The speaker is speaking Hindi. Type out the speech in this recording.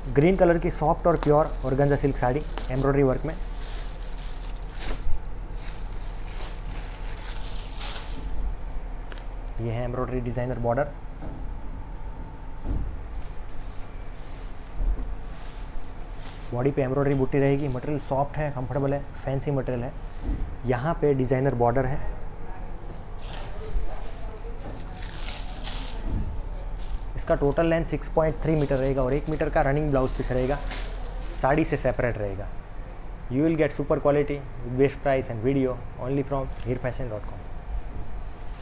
ग्रीन कलर की सॉफ्ट और pure organza silk sari embroidery work में। ये है एम्ब्रॉयडरी डिज़ाइनर बॉर्डर। बॉडी पे एम्ब्रॉयडरी बूटी रहेगी। मटेरियल सॉफ्ट है, कंफर्टेबल है, फैंसी मटेरियल है। यहाँ पे डिज़ाइनर बॉर्डर है। इसका टोटल लेंथ 6.3 मीटर रहेगा और 1 मीटर का रनिंग ब्लाउज पीस रहेगा, साड़ी से सेपरेट रहेगा। You will get super quality with best price and video only from हीरफैशन.com।